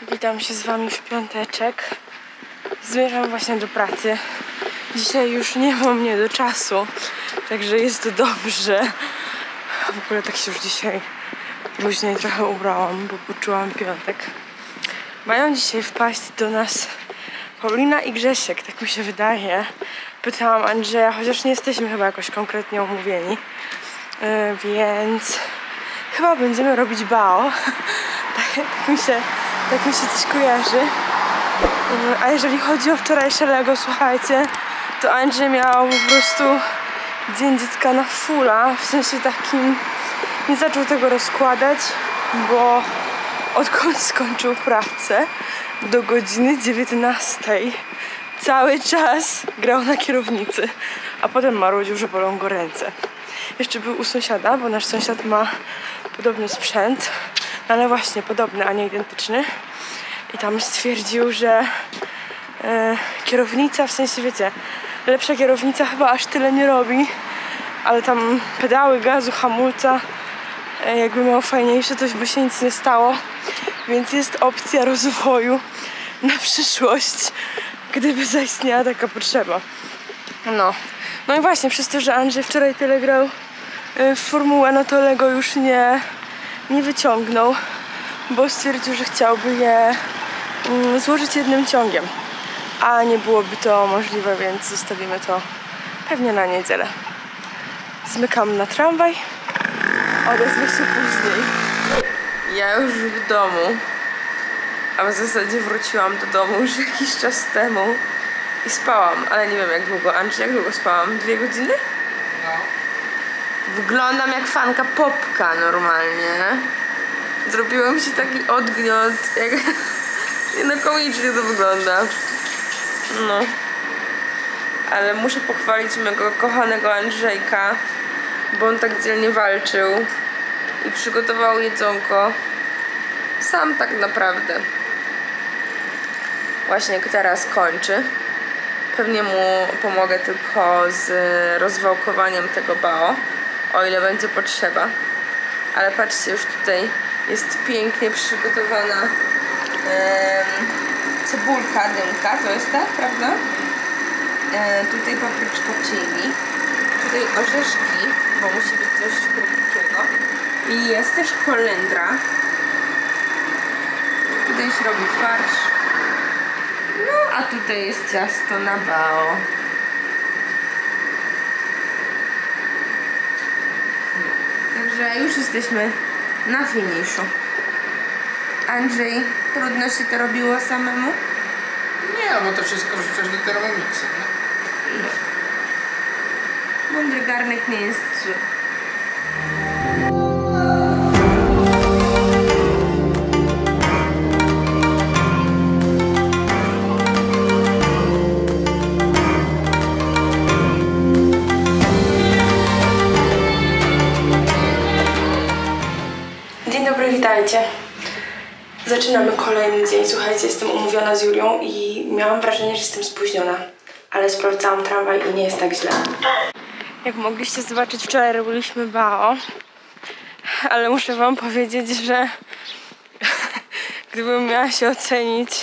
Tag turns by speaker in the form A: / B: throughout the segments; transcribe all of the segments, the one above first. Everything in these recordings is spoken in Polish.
A: Witam się z wami w piąteczek. Zmierzam właśnie do pracy. Dzisiaj już nie ma mnie do czasu, także jest to dobrze. W ogóle tak się już dzisiaj później trochę ubrałam, bo poczułam piątek. Mają dzisiaj wpaść do nas Paulina i Grzesiek, tak mi się wydaje. Pytałam Andrzeja, chociaż nie jesteśmy chyba jakoś konkretnie umówieni, więc chyba będziemy robić bao. Tak mi się coś kojarzy. A jeżeli chodzi o wczorajsze Lego, słuchajcie, to Andrzej miał po prostu dzień dziecka na fulla, w sensie takim nie zaczął tego rozkładać, bo odkąd skończył pracę do godziny 19 cały czas grał na kierownicy, a potem marudził, że bolą go ręce. Jeszcze był u sąsiada, bo nasz sąsiad ma podobny sprzęt, ale właśnie podobny, a nie identyczny. I tam stwierdził, że kierownica, w sensie wiecie, lepsza kierownica chyba aż tyle nie robi, ale tam pedały gazu, hamulca, jakby miał fajniejsze, to by się nic nie stało. Więc jest opcja rozwoju na przyszłość, gdyby zaistniała taka potrzeba. No i właśnie przez to, że Andrzej wczoraj tyle grał w formułę, no to Lego już nie wyciągnął, bo stwierdził, że chciałby je złożyć jednym ciągiem, a nie byłoby to możliwe, więc zostawimy to pewnie na niedzielę. Zmykam na tramwaj, odezwę się później. Ja już w domu, a w zasadzie wróciłam do domu już jakiś czas temu i spałam, ale nie wiem jak długo. Andrzej, jak długo spałam? 2 godziny? No. Wyglądam jak fanka Popka normalnie. Zrobiło mi się taki odgniot, jak... no komicznie to wygląda. No. Ale muszę pochwalić mego kochanego Andrzejka, bo on tak dzielnie walczył i przygotował jedzonko sam tak naprawdę. Właśnie teraz kończy. Pewnie mu pomogę tylko z rozwałkowaniem tego bao, o ile będzie potrzeba. Ale patrzcie, już tutaj jest pięknie przygotowana cebulka, dymka, to jest tak, prawda? Tutaj papryczka chili, tutaj orzeszki, bo musi być coś krótkiego. I jest też kolendra. Tutaj się robi farsz. No, a tutaj jest ciasto na bao. Także już jesteśmy na finiszu. Andrzej, trudno się to robiło samemu?
B: Nie, bo to wszystko wrzucasz do Thermomixa, nie?
A: Mądry garnek nie jest zły. Dzień dobry, witajcie. Zaczynamy kolejny dzień. Słuchajcie, jestem umówiona z Julią i miałam wrażenie, że jestem spóźniona. Ale sprawdzałam tramwaj i nie jest tak źle. Jak mogliście zobaczyć, wczoraj robiliśmy bao. Ale muszę wam powiedzieć, że gdybym miała się ocenić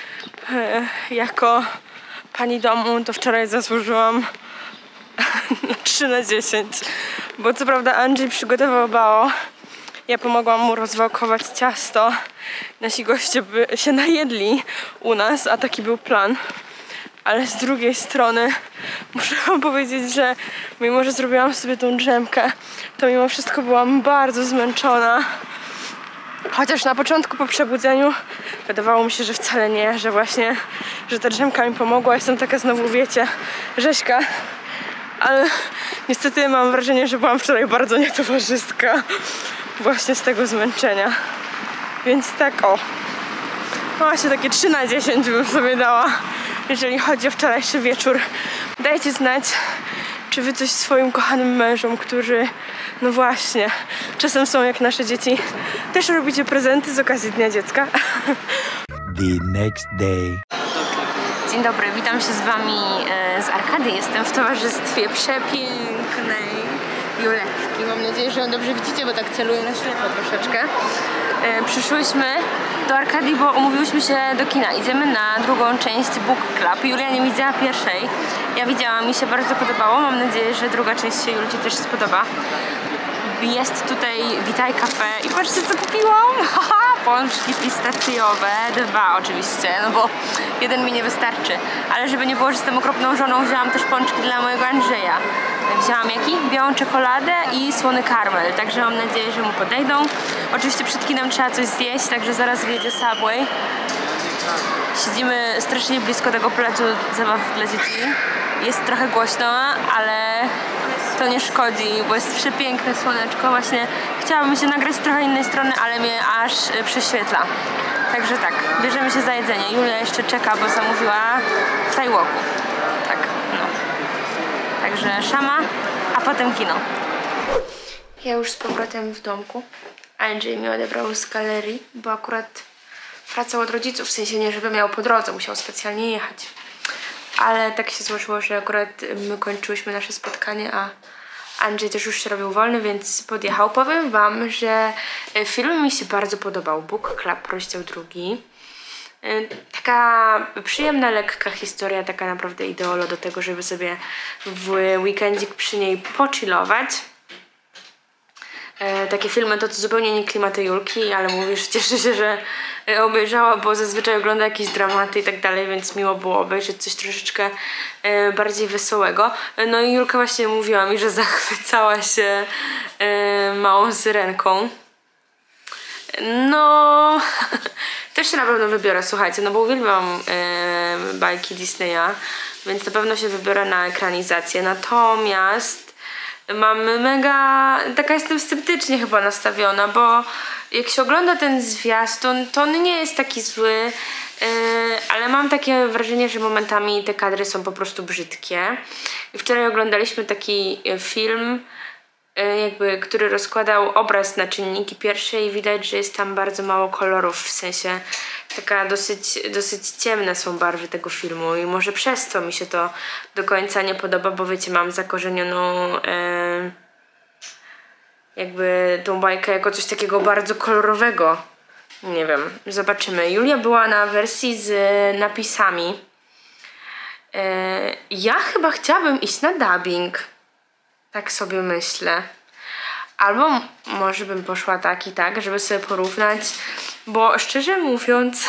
A: jako pani domu, to wczoraj zasłużyłam na 3 na 10. Bo co prawda Andrzej przygotował bao. Ja pomogłam mu rozwałkować ciasto. Nasi goście by się najedli u nas, a taki był plan. Ale z drugiej strony muszę wam powiedzieć, że mimo, że zrobiłam sobie tą drzemkę, to mimo wszystko byłam bardzo zmęczona. Chociaż na początku po przebudzeniu wydawało mi się, że wcale nie, że ta drzemka mi pomogła. Jestem taka znowu, wiecie, rzeźka. Ale niestety mam wrażenie, że byłam wczoraj bardzo nietowarzyska. Właśnie z tego zmęczenia. Więc tak o. No właśnie takie 3 na 10 bym sobie dała, jeżeli chodzi o wczorajszy wieczór. Dajcie znać, czy wy coś swoim kochanym mężom, którzy, no właśnie, czasem są jak nasze dzieci, też robicie prezenty z okazji Dnia Dziecka.
C: The next day.
A: Dzień dobry, witam się z wami z Arkady. Jestem w towarzystwie przepięknej Juletki. Mam nadzieję, że ją dobrze widzicie, bo tak celuję na ślepo troszeczkę. Przyszłyśmy do Arkadii, bo umówiłyśmy się do kina. Idziemy na drugą część Book Club. Julia nie widziała pierwszej. Ja widziałam, mi się bardzo podobało. Mam nadzieję, że druga część się Julci też spodoba. Jest tutaj Witaj Cafe i patrzcie, co kupiłam! Pączki pistacjowe, 2 oczywiście, no bo jeden mi nie wystarczy. Ale żeby nie było, że jestem okropną żoną, wzięłam też pączki dla mojego Andrzeja. Wzięłam jaki? Białą czekoladę i słony karmel, także mam nadzieję, że mu podejdą. Oczywiście przed kinem trzeba coś zjeść, także zaraz wjedzie Subway. Siedzimy strasznie blisko tego placu zabaw dla dzieci. Jest trochę głośno, ale to nie szkodzi, bo jest przepiękne słoneczko. Właśnie chciałabym się nagrać z trochę innej strony, ale mnie aż prześwietla. Także tak, bierzemy się za jedzenie. Julia jeszcze czeka, bo zamówiła w Taiwoku. Tak, no. Także szama, a potem kino. Ja już z powrotem w domku. Andrzej mnie odebrał z galerii, bo akurat wracał od rodziców, w sensie nie, żeby miał po drodze, musiał specjalnie jechać. Ale tak się złożyło, że akurat my kończyłyśmy nasze spotkanie, a Andrzej też już się robił wolny, więc podjechał. Powiem wam, że film mi się bardzo podobał. Book Club, rozdział 2. Taka przyjemna, lekka historia, taka naprawdę ideolo do tego, żeby sobie w weekendzik przy niej pochillować. Takie filmy to zupełnie nie klimaty Julki, ale mówi, że cieszy się, że obejrzała, bo zazwyczaj ogląda jakieś dramaty i tak dalej, więc miło było obejrzeć coś troszeczkę bardziej wesołego. No i Julka właśnie mówiła mi, że zachwycała się Małą Syrenką. No, też się na pewno wybiorę, słuchajcie, no bo uwielbiam bajki Disneya, więc na pewno się wybiorę na ekranizację. Natomiast mam mega, taka jestem sceptycznie chyba nastawiona, bo jak się ogląda ten zwiastun, to on nie jest taki zły, ale mam takie wrażenie, że momentami te kadry są po prostu brzydkie. I wczoraj oglądaliśmy taki film, jakby, który rozkładał obraz na czynniki pierwsze i widać, że jest tam bardzo mało kolorów, w sensie taka dosyć ciemne są barwy tego filmu i może przez to mi się to do końca nie podoba, bo wiecie, mam zakorzenioną jakby tą bajkę jako coś takiego bardzo kolorowego. Nie wiem, zobaczymy. Julia była na wersji z napisami. Ja chyba chciałabym iść na dubbing. Tak sobie myślę. Albo może bym poszła tak i tak, żeby sobie porównać, bo szczerze mówiąc,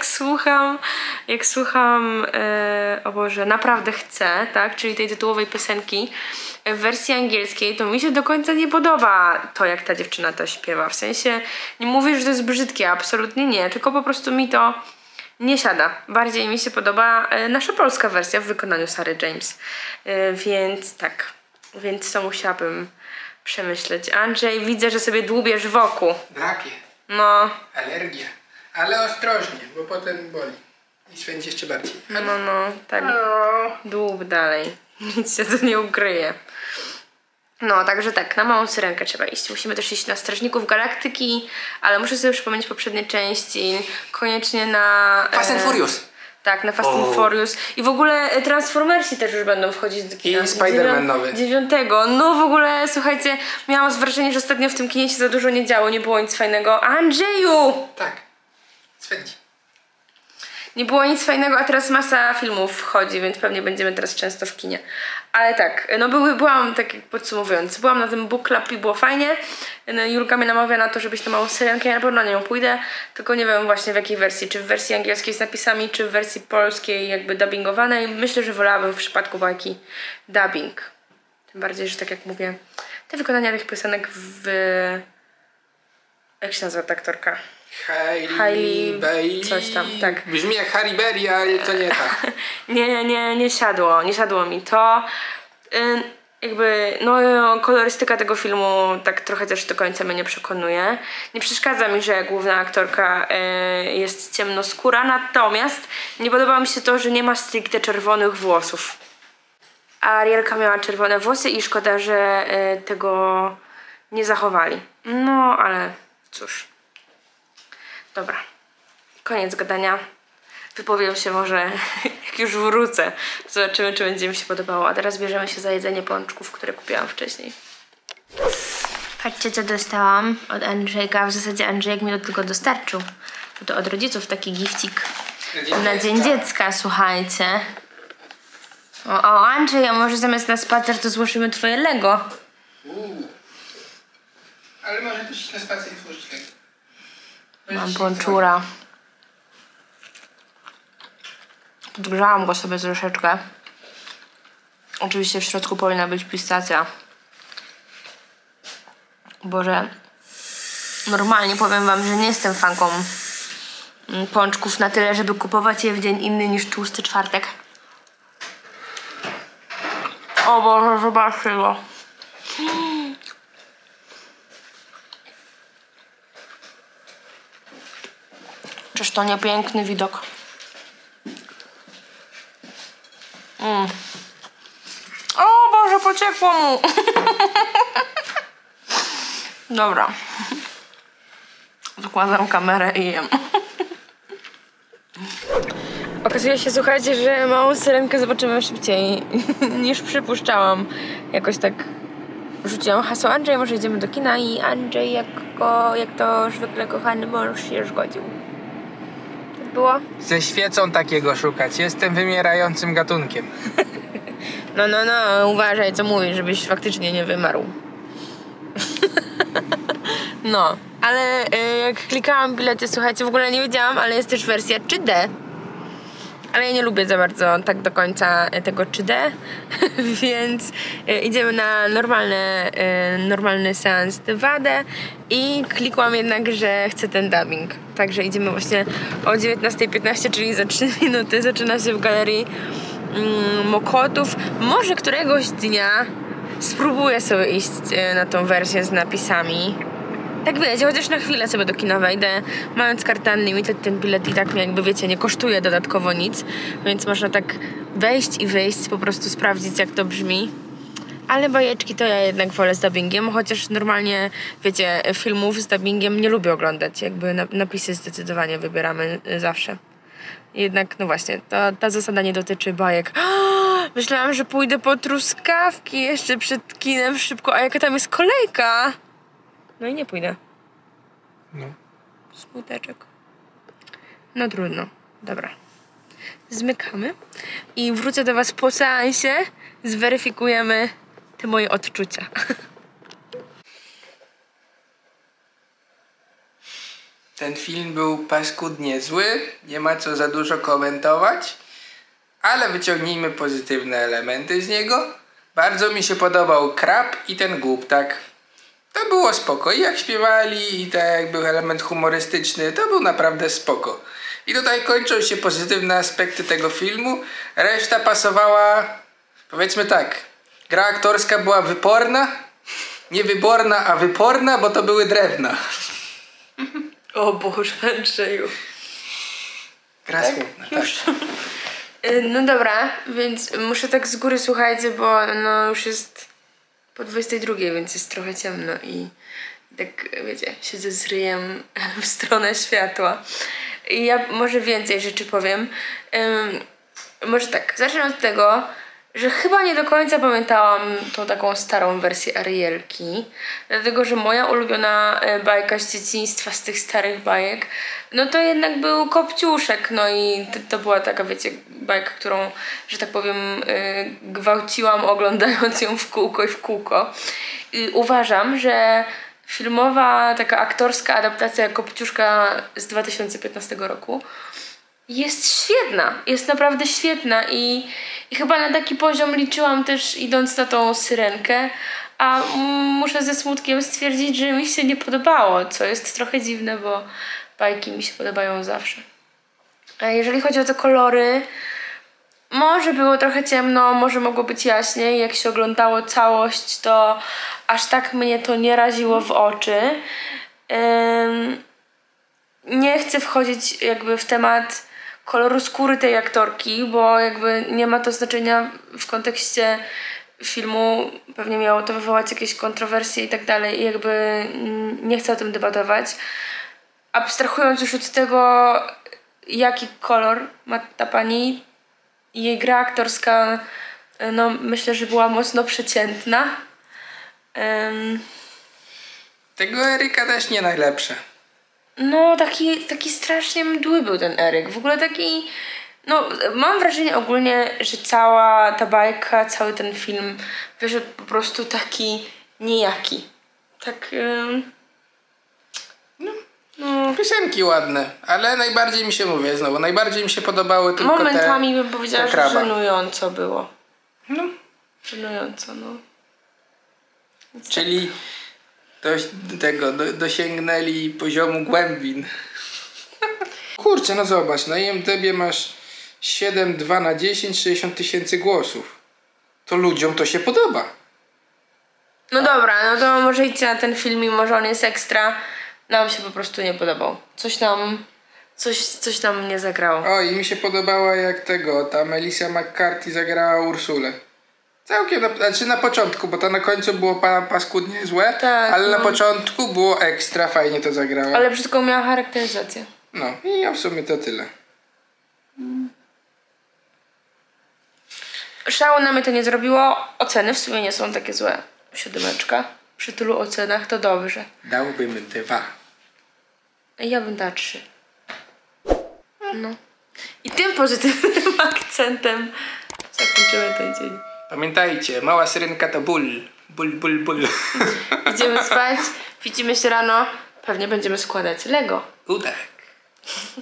A: jak słucham o Boże, Naprawdę chcę, tak, czyli tej tytułowej piosenki w wersji angielskiej, to mi się do końca nie podoba to, jak ta dziewczyna to śpiewa. W sensie, nie mówię, że to jest brzydkie, absolutnie nie, tylko po prostu mi to nie siada. Bardziej mi się podoba nasza polska wersja w wykonaniu Sary James. Więc tak, więc to musiałabym przemyśleć. Andrzej, widzę, że sobie dłubiesz wokół.
B: Drapie.
A: No.
B: Alergia. Ale ostrożnie, bo potem boli. I swędzi jeszcze bardziej.
A: No, tak. Dłub dalej. Nic się tu nie ukryje. No, także tak, na Małą Syrenkę trzeba iść. Musimy też iść na Strażników Galaktyki, ale muszę sobie przypomnieć poprzednie części. Koniecznie na...
B: Fast and Furious.
A: Tak, na Fast and Furious. I w ogóle Transformersi też już będą wchodzić do kina.
B: I Spider-Man nowy.
A: 9. No w ogóle, słuchajcie, miałam wrażenie, że ostatnio w tym kinie się za dużo nie działo, nie było nic fajnego. Andrzeju!
B: Tak. Swędzi.
A: Nie było nic fajnego, a teraz masa filmów wchodzi, więc pewnie będziemy teraz często w kinie. Ale tak, no byłam, tak jak podsumowując, byłam na tym Book Club i było fajnie. No, Julka mnie namawia na to, żebyś na Małą Syrenkę, ja na pewno na nią pójdę, tylko nie wiem właśnie w jakiej wersji, czy w wersji angielskiej z napisami, czy w wersji polskiej jakby dubbingowanej. Myślę, że wolałabym w przypadku bajki dubbing. Tym bardziej, że tak jak mówię, te wykonania tych piosenek w... Jak się nazywa ta aktorka?
B: Hailey Bailey.
A: Coś tam, tak.
B: Brzmi jak Halle Berry, ale to nie tak.
A: nie siadło mi to. Jakby, no kolorystyka tego filmu tak trochę też do końca mnie nie przekonuje. Nie przeszkadza mi, że główna aktorka jest ciemnoskóra, natomiast nie podoba mi się to, że nie ma stricte czerwonych włosów. Arielka miała czerwone włosy i szkoda, że tego nie zachowali. No, ale cóż. Dobra, koniec gadania. Wypowiem się może, jak już wrócę. Zobaczymy, czy będzie mi się podobało. A teraz bierzemy się za jedzenie pączków, które kupiłam wcześniej. Patrzcie, co dostałam od Andrzejka. W zasadzie Andrzejek mi do tego dostarczył. To od rodziców taki gifcik na Dzień Dziecka, słuchajcie. O, Andrzej, a może zamiast na spacer to złożymy twoje Lego?
B: Ale może też iść na spacer i złożyć Lego.
A: Mam ponczura. Podgrzałam go sobie troszeczkę. Oczywiście w środku powinna być pistacja. Boże, normalnie powiem wam, że nie jestem fanką pączków na tyle, żeby kupować je w dzień inny niż tłusty czwartek. O Boże, zobaczcie go. Czyż to nie piękny widok? O Boże, pociekło mu. Dobra. Zakładam kamerę i jem. Okazuje się, słuchajcie, że małą syrenkę zobaczymy szybciej niż przypuszczałam. Jakoś tak rzuciłam hasło Andrzej, może idziemy do kina i Andrzej jak to zwykle kochany mąż się zgodził. Tak było?
B: Ze świecą takiego szukać. Jestem wymierającym gatunkiem.
A: No, uważaj co mówisz, żebyś faktycznie nie wymarł. No, ale jak klikałam bilety, słuchajcie, w ogóle nie wiedziałam, ale jest też wersja 3D. Ale ja nie lubię za bardzo tak do końca tego 3D, więc idziemy na normalny seans 2D i klikłam jednak, że chcę ten dubbing. Także idziemy właśnie o 19:15, czyli za 3 minuty. Zaczyna się w galerii Mokotów. Może któregoś dnia spróbuję sobie iść na tą wersję z napisami. Tak wiecie, chociaż na chwilę sobie do kina wejdę, mając kartę Unlimited, ten bilet i tak jakby wiecie, nie kosztuje dodatkowo nic, więc można tak wejść i wyjść, po prostu sprawdzić jak to brzmi. Ale bajeczki to ja jednak wolę z dubbingiem, chociaż normalnie, wiecie, filmów z dubbingiem nie lubię oglądać, jakby napisy zdecydowanie wybieramy zawsze. Jednak, no właśnie, ta zasada nie dotyczy bajek. Myślałam, że pójdę po truskawki jeszcze przed kinem szybko, a jaka tam jest kolejka? No i nie pójdę.
B: No.
A: Smuteczek. No trudno. Dobra. Zmykamy. I wrócę do was po seansie. Zweryfikujemy te moje odczucia.
B: Ten film był paskudnie zły. Nie ma co za dużo komentować. Ale wyciągnijmy pozytywne elementy z niego. Bardzo mi się podobał krab i ten głuptak. To było spoko. I jak śpiewali, i tak jak był element humorystyczny, to był naprawdę spoko. I tutaj kończą się pozytywne aspekty tego filmu. Reszta pasowała, powiedzmy tak, gra aktorska była wyporna. Nie wyborna, a wyporna, bo to były drewna.
A: O Boże, Andrzeju.
B: Gra słowna,
A: już. Tak. No dobra, więc muszę tak z góry, słuchajcie, bo no już jest po 22, więc jest trochę ciemno i tak, wiecie, siedzę z ryjem w stronę światła. I ja może więcej rzeczy powiem. Może tak, zacznę od tego, że chyba nie do końca pamiętałam tą taką starą wersję Arielki, dlatego, że moja ulubiona bajka z dzieciństwa, z tych starych bajek, no to jednak był Kopciuszek, no i to była taka, wiecie, bajka, którą, że tak powiem, gwałciłam, oglądając ją w kółko i w kółko. I uważam, że filmowa, taka aktorska adaptacja Kopciuszka z 2015 roku jest świetna, jest naprawdę świetna i chyba na taki poziom liczyłam też idąc na tą Syrenkę, a muszę ze smutkiem stwierdzić, że mi się nie podobało, co jest trochę dziwne, bo bajki mi się podobają zawsze. A jeżeli chodzi o te kolory, może było trochę ciemno, może mogło być jaśniej, jak się oglądało całość, to aż tak mnie to nie raziło w oczy. Nie chcę wchodzić jakby w temat koloru skóry tej aktorki, bo jakby nie ma to znaczenia w kontekście filmu, pewnie miało to wywołać jakieś kontrowersje i tak dalej i jakby nie chcę o tym debatować. Abstrahując już od tego, jaki kolor ma ta pani, jej gra aktorska, no myślę, że była mocno przeciętna.
B: Tego Eryka też nie najlepsze.
A: No, taki strasznie mdły był ten Eryk. W ogóle taki... No, mam wrażenie ogólnie, że cała ta bajka, cały ten film wyszedł po prostu taki nijaki. Tak...
B: No, piosenki ładne, ale najbardziej mi się, mówię znowu, najbardziej mi się podobały tylko
A: momentami bym powiedziała, że
B: kraba.
A: żenująco było.
B: No.
A: Żenująco, no. Więc
B: Czyli dosięgnęli poziomu głębin. Kurczę, no zobacz, na IMDbie masz 7,2 na 10, 60 000 głosów. To ludziom to się podoba.
A: No dobra, no to może idźcie na ten film, mimo że on jest ekstra. Nam się po prostu nie podobał. Coś nam nie zagrało.
B: O, i mi się podobała jak ta Melissa McCarthy zagrała Ursulę. Całkiem, znaczy na początku, bo to na końcu było paskudnie złe,
A: Tak,
B: ale
A: no.
B: na początku było ekstra, fajnie to zagrała.
A: Ale brzydko miała charakteryzację.
B: No i w sumie to tyle.
A: Szału na mnie to nie zrobiło. Oceny w sumie nie są takie złe. 7. Przy tylu ocenach to dobrze.
B: Dałbym 2.
A: Ja bym dała 3. No. I tym pozytywnym akcentem zakończymy ten dzień.
B: Pamiętajcie, mała syrenka to ból. Ból, ból, ból.
A: Idziemy spać, widzimy się rano. Pewnie będziemy składać Lego.
B: Tak.